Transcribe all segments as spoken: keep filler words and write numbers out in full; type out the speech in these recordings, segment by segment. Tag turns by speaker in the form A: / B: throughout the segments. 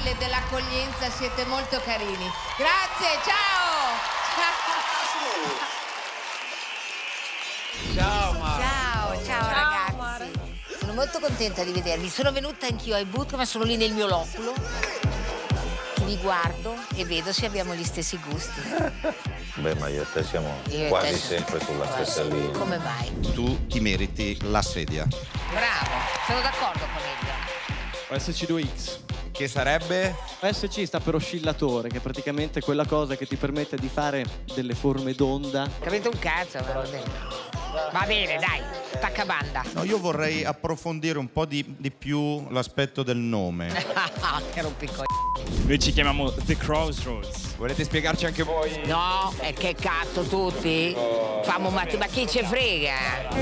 A: affabile e dell'accoglienza, siete molto carini. Grazie, ciao!
B: Ciao Mara.
A: Ciao, ciao,
C: Ciao,
A: ragazzi.
C: Mara.
A: Sono molto contenta di vedervi. Sono venuta anch'io ai boot, ma sono lì nel mio loculo. Vi guardo e vedo se abbiamo gli stessi gusti.
D: Beh, ma io e te siamo
A: Io e
D: quasi
A: te-
D: sempre sulla
A: quasi.
D: stessa linea.
A: Come mai?
E: Tu ti meriti la sedia.
A: Bravo, sono d'accordo con Elio.
F: O S C due X.
E: Che sarebbe?
F: O S C sta per oscillatore, che è praticamente quella cosa che ti permette di fare delle forme d'onda.
A: Capito un cazzo, va bene. Va bene, dai, attacca banda.
E: No, io vorrei approfondire un po' di, di più l'aspetto del nome.
A: Che rompico.
G: Noi ci chiamiamo The Crossroads.
B: Volete spiegarci anche voi?
A: No, e che cazzo tutti? Famo ma, ma chi ci frega?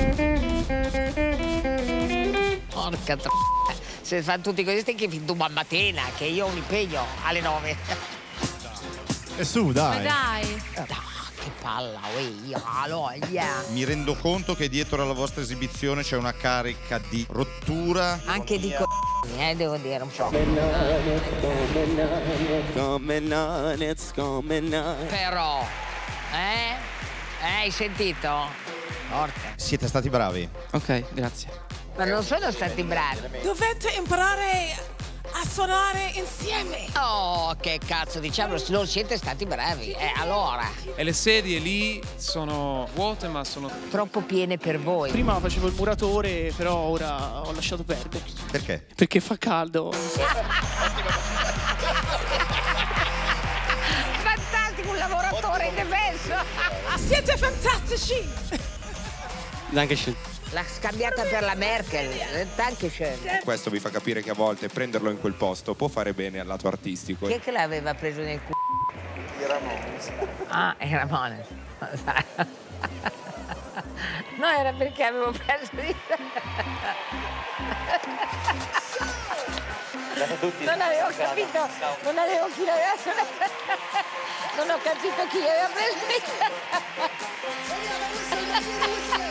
A: Porca tro... Se fanno tutti così stai che fin domani mattina, che io ho un impegno alle nove.
E: E su,
C: Ma
E: dai.
C: dai.
A: Dai, che palla, uè, io, allora.
E: Mi rendo conto che dietro alla vostra esibizione c'è una carica di rottura.
A: Anche di co***i, eh, devo dire un po'. Però, eh? Eh, hai sentito? Porca.
E: Siete stati bravi.
F: Ok, grazie.
A: Ma non sono stati bravi.
C: Dovete imparare a suonare insieme.
A: Oh, che cazzo, diciamo, non siete stati bravi. Eh, allora.
G: E le sedie lì sono vuote, ma sono...
A: Troppo piene per voi.
H: Prima facevo il muratore, però ora ho lasciato perdere.
E: Perché?
H: Perché fa caldo.
A: Fantastico, un lavoratore indefesso.
C: Siete fantastici.
F: Dankeschön.
A: L'ha scambiata per la Merkel. Dankeschön.
B: Questo vi fa capire che a volte prenderlo in quel posto può fare bene al lato artistico.
A: Chi è che l'aveva preso nel culo? I Ramones. Ah, i Ramones. No, era perché avevo preso di... Non avevo capito, non avevo chi l'aveva... Non ho capito chi aveva preso di...